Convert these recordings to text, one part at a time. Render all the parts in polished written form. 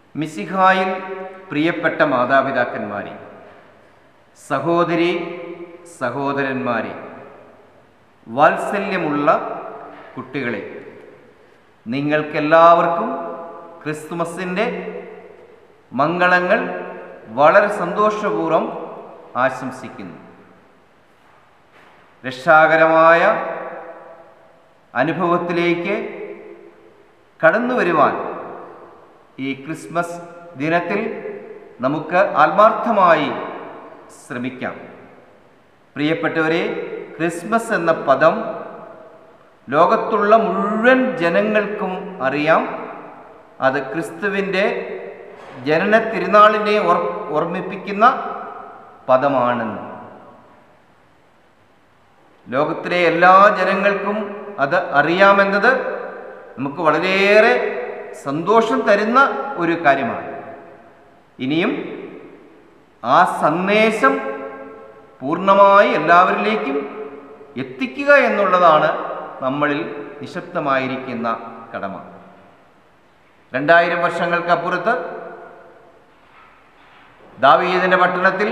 മിശിഹായിൽ പ്രിയപ്പെട്ട മാതാപിതാക്കന്മാരെ, സഹോദരി സഹോദരന്മാരെ, വാത്സല്യമുള്ള കുട്ടികളെ, നിങ്ങൾക്കെല്ലാവർക്കും ക്രിസ്തുമസിൻ്റെ മംഗളങ്ങൾ വളരെ സന്തോഷപൂർവ്വം ആശംസിക്കുന്നു. രക്ഷാകരമായ അനുഭവത്തിലേക്ക് കടന്നു വരുവാൻ ഈ ക്രിസ്മസ് ദിനത്തിൽ നമുക്ക് ആത്മാർത്ഥമായി ശ്രമിക്കാം. പ്രിയപ്പെട്ടവരെ, ക്രിസ്മസ് എന്ന പദം ലോകത്തുള്ള മുഴുവൻ ജനങ്ങൾക്കും അറിയാം. അത് ക്രിസ്തുവിൻ്റെ ജനന തിരുനാളിനെ ഓർമ്മിപ്പിക്കുന്ന പദമാണെന്ന്. ലോകത്തിലെ എല്ലാ ജനങ്ങൾക്കും അത് അറിയാമെന്നത് നമുക്ക് വളരെയേറെ സന്തോഷം തരുന്ന ഒരു കാര്യമാണ്. ഇനിയും ആ സന്ദേശം പൂർണ്ണമായി എല്ലാവരിലേക്കും എത്തിക്കുക എന്നുള്ളതാണ് നമ്മളിൽ നിശബ്ദമായിരിക്കുന്ന കടമ. 2000 വർഷങ്ങൾക്കപ്പുറത്ത് ദാവീദിന്റെ പട്ടണത്തിൽ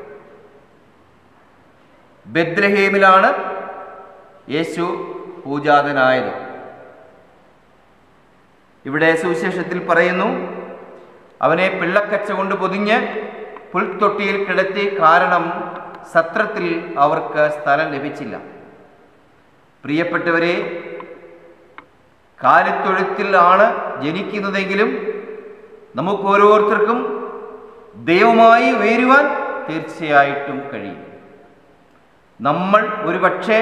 ബെത്ലഹേമിലാണ് യേശു പൂജാതനായത്. ഇവിടെ സുവിശേഷത്തിൽ പറയുന്നു, അവനെ പിള്ളക്കച്ച കൊണ്ട് പൊതിഞ്ഞ് പുൽത്തൊട്ടിയിൽ കിടത്തി, കാരണം സത്രത്തിൽ അവർക്ക് സ്ഥലം ലഭിച്ചില്ല. പ്രിയപ്പെട്ടവരെ, കാലിത്തൊഴുത്തിൽ ജനിക്കുന്നതെങ്കിലും നമുക്ക് ഓരോരുത്തർക്കും ദൈവമായി ഉയരുവാൻ തീർച്ചയായിട്ടും കഴിയും. നമ്മൾ ഒരുപക്ഷെ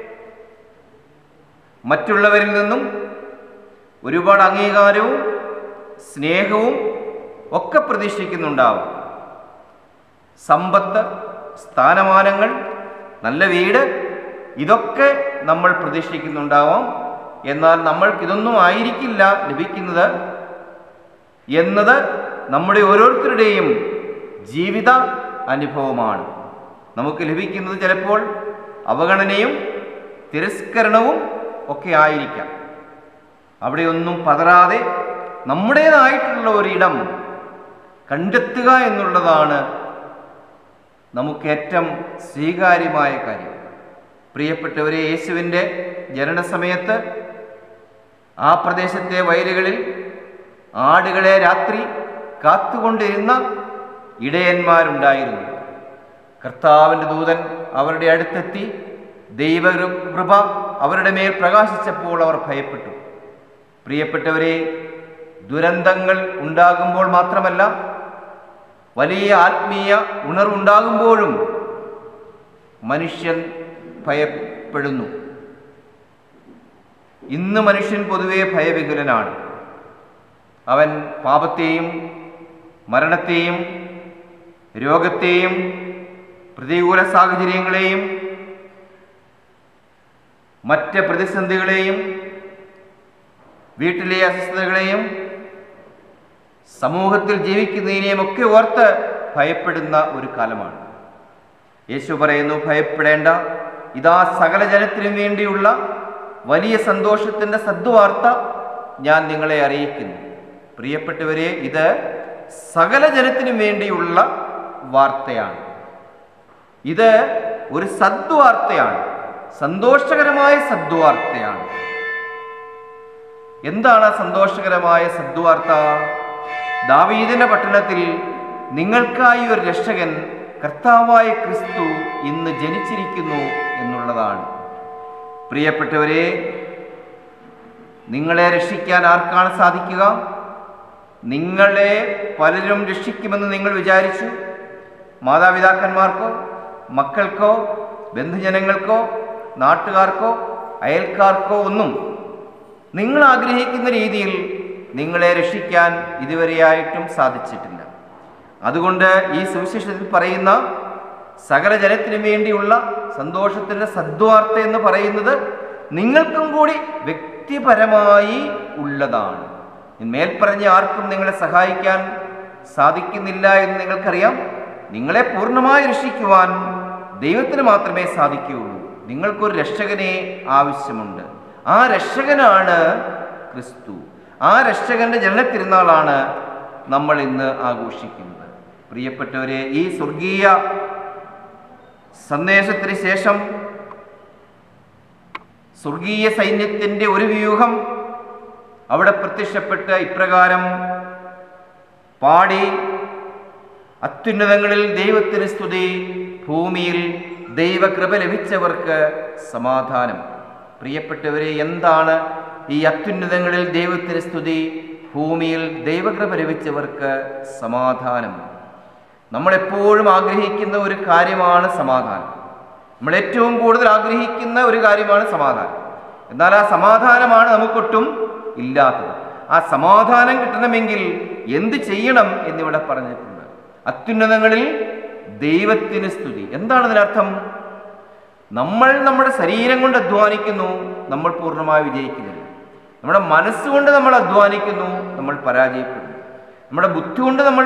മറ്റുള്ളവരിൽ നിന്നും ഒരുപാട് അംഗീകാരവും സ്നേഹവും ഒക്കെ പ്രതീക്ഷിക്കുന്നുണ്ടാവും. സമ്പത്ത്, സ്ഥാനമാനങ്ങൾ, നല്ല വീട്, ഇതൊക്കെ നമ്മൾ പ്രതീക്ഷിക്കുന്നുണ്ടാവാം. എന്നാൽ നമ്മൾക്കിതൊന്നും ആയിരിക്കില്ല ലഭിക്കുന്നത് എന്നത് നമ്മുടെ ഓരോരുത്തരുടെയും ജീവിത അനുഭവമാണ്. നമുക്ക് ലഭിക്കുന്നത് ചിലപ്പോൾ അവഗണനയും തിരസ്കരണവും ഒക്കെ ആയിരിക്കാം. അവിടെയൊന്നും പതറാതെ നമ്മുടേതായിട്ടുള്ള ഒരിടം കണ്ടെത്തുക എന്നുള്ളതാണ് നമുക്ക് ഏറ്റവും സ്വീകാര്യമായ കാര്യം. പ്രിയപ്പെട്ടവരെ, യേശുവിൻ്റെ ജനനസമയത്ത് ആ പ്രദേശത്തെ വയലുകളിൽ ആടുകളെ രാത്രി കാത്തുകൊണ്ടിരുന്ന ഇടയന്മാരുണ്ടായിരുന്നു. കർത്താവിൻ്റെ ദൂതൻ അവരുടെ അടുത്തെത്തി ദൈവകൃപ അവരുടെ മേൽ പ്രകാശിച്ചപ്പോൾ അവർ ഭയപ്പെട്ടു. പ്രിയപ്പെട്ടവരെ, ദുരന്തങ്ങൾ ഉണ്ടാകുമ്പോൾ മാത്രമല്ല, വലിയ ആത്മീയ ഉണർവുണ്ടാകുമ്പോഴും മനുഷ്യൻ ഭയപ്പെടുന്നു. ഇന്ന് മനുഷ്യൻ പൊതുവെ ഭയവിഹുലനാണ്. അവൻ പാപത്തെയും മരണത്തെയും രോഗത്തെയും പ്രതികൂല സാഹചര്യങ്ങളെയും മറ്റ് പ്രതിസന്ധികളെയും വീട്ടിലെ അസ്വസ്ഥതകളെയും സമൂഹത്തിൽ ജീവിക്കുന്നതിനെയും ഒക്കെ ഓർത്ത് ഭയപ്പെടുന്ന ഒരു കാലമാണ്. യേശു പറയുന്നു, ഭയപ്പെടേണ്ട, ഇതാ സകല ജനത്തിനും വേണ്ടിയുള്ള വലിയ സന്തോഷത്തിൻ്റെ സദ്വാർത്ത ഞാൻ നിങ്ങളെ അറിയിക്കുന്നു. പ്രിയപ്പെട്ടവരെ, ഇത് സകല ജനത്തിനും വേണ്ടിയുള്ള വാർത്തയാണ്. ഇത് ഒരു സദ്വാർത്തയാണ്, സന്തോഷകരമായ സദ്വാർത്തയാണ്. എന്താണ് സന്തോഷകരമായ സദ്വാർത്ത? ദാവീദിന്റെ പട്ടണത്തിൽ നിങ്ങൾക്കായി ഒരു രക്ഷകൻ, കർത്താവായ ക്രിസ്തു ഇന്ന് ജനിച്ചിരിക്കുന്നു എന്നുള്ളതാണ്. പ്രിയപ്പെട്ടവരെ, നിങ്ങളെ രക്ഷിക്കാൻ ആർക്കാണ് സാധിക്കുക? നിങ്ങളെ പലരും രക്ഷിക്കുമെന്ന് നിങ്ങൾ വിചാരിച്ചു. മാതാപിതാക്കന്മാർക്കോ മക്കൾക്കോ ബന്ധുജനങ്ങൾക്കോ നാട്ടുകാർക്കോ അയൽക്കാർക്കോ ഒന്നും നിങ്ങൾ ആഗ്രഹിക്കുന്ന രീതിയിൽ നിങ്ങളെ രക്ഷിക്കാൻ ഇതുവരെയായിട്ടും സാധിച്ചിട്ടില്ല. അതുകൊണ്ട് ഈ സുവിശേഷത്തിൽ പറയുന്ന സകല ജനത്തിനും വേണ്ടിയുള്ള സന്തോഷത്തിൻ്റെ സദ്വാർത്ത എന്ന് പറയുന്നത് നിങ്ങൾക്കും കൂടി വ്യക്തിപരമായി ഉള്ളതാണ്. മേൽപ്പറഞ്ഞ ആർക്കും നിങ്ങളെ സഹായിക്കാൻ സാധിക്കുന്നില്ല എന്ന് നിങ്ങൾക്കറിയാം. നിങ്ങളെ പൂർണ്ണമായി രക്ഷിക്കുവാൻ ദൈവത്തിന് മാത്രമേ സാധിക്കുകയുള്ളൂ. നിങ്ങൾക്കൊരു രക്ഷകനെ ആവശ്യമുണ്ട്. ആ രക്ഷകനാണ് ക്രിസ്തു. ആ രക്ഷകന്റെ ജനനത്തിരുന്നാളാണ് നമ്മൾ ഇന്ന് ആഘോഷിക്കുന്നത്. പ്രിയപ്പെട്ടവരെ, ഈ സ്വർഗീയ സന്ദേശത്തിന് ശേഷം സ്വർഗീയ സൈന്യത്തിൻ്റെ ഒരു വ്യൂഹം അവിടെ പ്രത്യക്ഷപ്പെട്ട് ഇപ്രകാരം പാടി: അത്യുന്നതങ്ങളിൽ ദൈവത്തിന് സ്തുതി, ഭൂമിയിൽ ദൈവകൃപ ലഭിച്ചവർക്ക് സമാധാനം. പ്രിയപ്പെട്ടവരെ, എന്താണ് ഈ അത്യുന്നതങ്ങളിൽ ദൈവത്തിന് സ്തുതി, ഭൂമിയിൽ ദൈവകൃപ ലഭിച്ചവർക്ക് സമാധാനം? നമ്മളെപ്പോഴും ആഗ്രഹിക്കുന്ന ഒരു കാര്യമാണ് സമാധാനം. നമ്മൾ ഏറ്റവും കൂടുതൽ ആഗ്രഹിക്കുന്ന ഒരു കാര്യമാണ് സമാധാനം. എന്നാൽ ആ സമാധാനമാണ് നമുക്കൊട്ടും ഇല്ലാത്തത്. ആ സമാധാനം കിട്ടണമെങ്കിൽ എന്ത് ചെയ്യണം എന്നിവിടെ പറഞ്ഞിട്ടുണ്ട്. അത്യുന്നതങ്ങളിൽ ദൈവത്തിന് സ്തുതി. എന്താണ് ഇതിനർത്ഥം? നമ്മൾ നമ്മുടെ ശരീരം കൊണ്ട് അധ്വാനിക്കുന്നു, നമ്മൾ പൂർണ്ണമായി വിജയിക്കുന്നില്ല. നമ്മുടെ മനസ്സുകൊണ്ട് നമ്മൾ അധ്വാനിക്കുന്നു, നമ്മൾ പരാജയപ്പെടുന്നു. നമ്മുടെ ബുദ്ധി കൊണ്ട് നമ്മൾ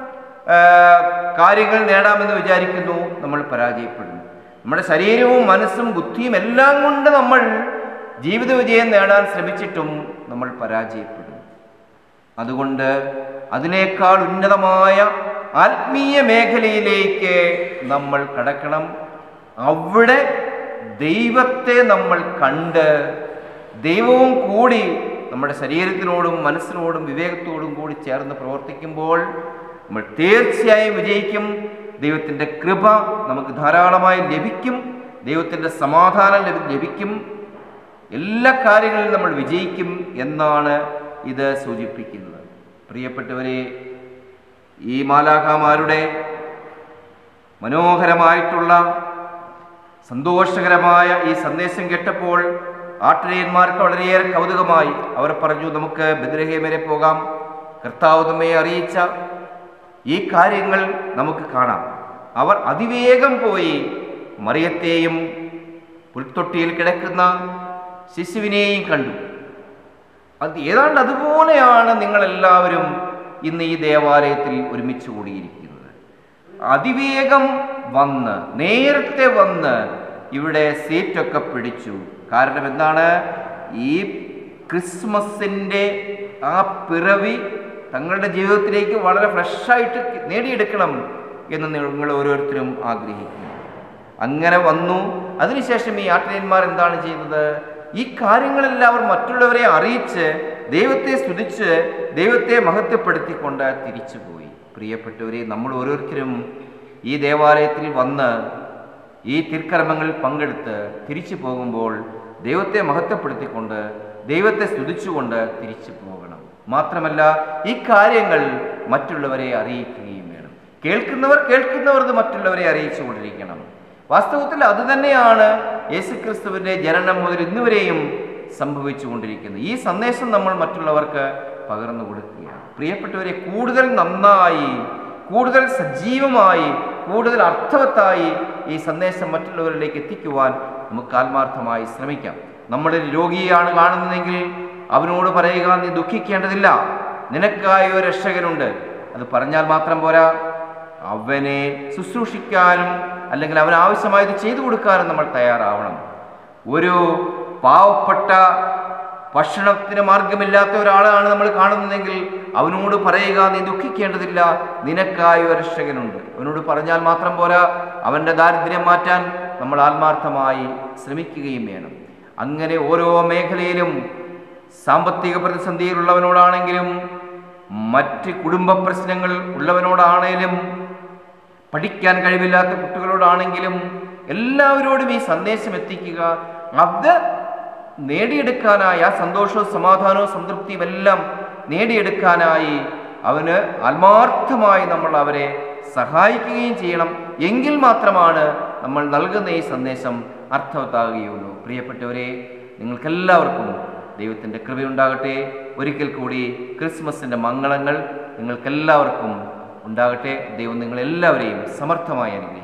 കാര്യങ്ങൾ നേടാമെന്ന് വിചാരിക്കുന്നു, നമ്മൾ പരാജയപ്പെടുന്നു. നമ്മുടെ ശരീരവും മനസ്സും ബുദ്ധിയും എല്ലാം കൊണ്ട് നമ്മൾ ജീവിത വിജയം നേടാൻ ശ്രമിച്ചിട്ടും നമ്മൾ പരാജയപ്പെടും. അതുകൊണ്ട് അതിനേക്കാൾ ഉന്നതമായ ആത്മീയ മേഖലയിലേക്ക് നമ്മൾ കടക്കണം. അവിടെ ദൈവത്തെ നമ്മൾ കണ്ട് ദൈവവും കൂടി നമ്മുടെ ശരീരത്തിനോടും മനസ്സിനോടും വിവേകത്തോടും കൂടി ചേർന്ന് പ്രവർത്തിക്കുമ്പോൾ നമ്മൾ തീർച്ചയായും വിജയിക്കും. ദൈവത്തിൻ്റെ കൃപ നമുക്ക് ധാരാളമായി ലഭിക്കും. ദൈവത്തിൻ്റെ സമാധാനം ലഭിക്കും. എല്ലാ കാര്യങ്ങളിലും നമ്മൾ വിജയിക്കും എന്നാണ് ഇത് സൂചിപ്പിക്കുന്നത്. പ്രിയപ്പെട്ടവരെ, ഈ മാലാഖമാരുടെ മനോഹരമായിട്ടുള്ള സന്തോഷകരമായ ഈ സന്ദേശം കേട്ടപ്പോൾ ആട്ടിടയന്മാർക്ക് വളരെയേറെ കൗതുകമായി. അവർ പറഞ്ഞു, നമുക്ക് ബെത്ലഹേം വരെ പോകാം. കർത്താവ് നമ്മെ അറിയിച്ച ഈ കാര്യങ്ങൾ നമുക്ക് കാണാം. അവർ അതിവേഗം പോയി മറിയത്തെയും പുൽത്തൊട്ടിയിൽ കിടക്കുന്ന ശിശുവിനെയും കണ്ടു. അത് ഏതാണ്ട് അതുപോലെയാണ് നിങ്ങളെല്ലാവരും ഇന്ന് ഈ ദേവാലയത്തിൽ ഒരുമിച്ച് കൂടിയിരിക്കുന്നത്. അതിവേഗം വന്ന്, നേരത്തെ വന്ന് ഇവിടെ സീറ്റൊക്കെ പിടിച്ചു. കാരണം എന്താണ്? ഈ ക്രിസ്മസിൻ്റെ ആ പിറവി തങ്ങളുടെ ജീവിതത്തിലേക്ക് വളരെ ഫ്രഷായിട്ട് നേടിയെടുക്കണം എന്ന് നിങ്ങൾ ഓരോരുത്തരും ആഗ്രഹിക്കുന്നു. അങ്ങനെ വന്നു. അതിനുശേഷം ഈ ആട്ടിടയന്മാർ എന്താണ് ചെയ്യുന്നത്? ഈ കാര്യങ്ങളെല്ലാം അവർ മറ്റുള്ളവരെ അറിയിച്ച് ദൈവത്തെ സ്തുതിച്ച് ദൈവത്തെ മഹത്വപ്പെടുത്തിക്കൊണ്ട് തിരിച്ചുപോയി. പ്രിയപ്പെട്ടവരെ, നമ്മൾ ഓരോരുത്തരും ഈ ദേവാലയത്തിൽ വന്ന് ഈ തിരുക്കർമ്മങ്ങളിൽ പങ്കെടുത്ത് തിരിച്ചു പോകുമ്പോൾ ദൈവത്തെ മഹത്വപ്പെടുത്തിക്കൊണ്ട് ദൈവത്തെ സ്തുതിച്ചുകൊണ്ട് തിരിച്ചു പോകണം. മാത്രമല്ല, ഈ കാര്യങ്ങൾ മറ്റുള്ളവരെ അറിയിക്കുകയും വേണം. കേൾക്കുന്നവർ മറ്റുള്ളവരെ അറിയിച്ചു കൊണ്ടിരിക്കണം. വാസ്തവത്തിൽ അതുതന്നെയാണ് യേശുക്രിസ്തുവിൻ്റെ ജനനം മുതൽ ഇന്നുവരെയും സംഭവിച്ചു കൊണ്ടിരിക്കുന്നത്. ഈ സന്ദേശം നമ്മൾ മറ്റുള്ളവർക്ക് പകർന്നു കൊടുക്കുകയാണ്. പ്രിയപ്പെട്ടവരെ, കൂടുതൽ നന്നായി, കൂടുതൽ സജീവമായി, കൂടുതൽ അർത്ഥവത്തായി ഈ സന്ദേശം മറ്റുള്ളവരിലേക്ക് എത്തിക്കുവാൻ നമുക്ക് ആത്മാർത്ഥമായി ശ്രമിക്കാം. നമ്മളൊരു രോഗിയാണ് കാണുന്നതെങ്കിൽ അവനോട് പറയുക, നീ ദുഃഖിക്കേണ്ടതില്ല, നിനക്കായി ഒരു രക്ഷകനുണ്ട്. അത് പറഞ്ഞാൽ മാത്രം പോരാ, അവനെ ശുശ്രൂഷിക്കാനും അല്ലെങ്കിൽ അവന് ആവശ്യമായത് ചെയ്തു കൊടുക്കാനും നമ്മൾ തയ്യാറാവണം. ഒരു പാവപ്പെട്ട ഭക്ഷണത്തിന് മാർഗമില്ലാത്ത ഒരാളാണ് നമ്മൾ കാണുന്നതെങ്കിൽ അവനോട് പറയുക, നീ ദുഃഖിക്കേണ്ടതില്ല, നിനക്കായി ഒരു രക്ഷകനുണ്ട്. അവനോട് പറഞ്ഞാൽ മാത്രം പോരാ, അവൻ്റെ ദാരിദ്ര്യം മാറ്റാൻ നമ്മൾ ആത്മാർത്ഥമായി ശ്രമിക്കുകയും വേണം. അങ്ങനെ ഓരോ മേഖലയിലും സാമ്പത്തിക പ്രതിസന്ധിയിലുള്ളവനോടാണെങ്കിലും മറ്റ് കുടുംബ പ്രശ്നങ്ങൾ ഉള്ളവനോടാണെങ്കിലും പഠിക്കാൻ കഴിവില്ലാത്ത കുട്ടികളോടാണെങ്കിലും എല്ലാവരോടും ഈ സന്ദേശം എത്തിക്കുക. അത് നേടിയെടുക്കാനായി, ആ സന്തോഷവും സമാധാനവും സംതൃപ്തിയും എല്ലാം നേടിയെടുക്കാനായി അവന് ആത്മാർത്ഥമായി നമ്മൾ അവരെ സഹായിക്കുകയും ചെയ്യണം. എങ്കിൽ മാത്രമാണ് നമ്മൾ നൽകുന്ന ഈ സന്ദേശം അർത്ഥവത്താകുകയുള്ളൂ. പ്രിയപ്പെട്ടവരെ, നിങ്ങൾക്കെല്ലാവർക്കും ദൈവത്തിൻ്റെ കൃപയുണ്ടാകട്ടെ. ഒരിക്കൽ കൂടി ക്രിസ്മസിൻ്റെ മംഗളങ്ങൾ നിങ്ങൾക്കെല്ലാവർക്കും ഉണ്ടാകട്ടെ. ദൈവം നിങ്ങളെല്ലാവരെയും സമർത്ഥമായി അനുഗ്രഹിക്കട്ടെ.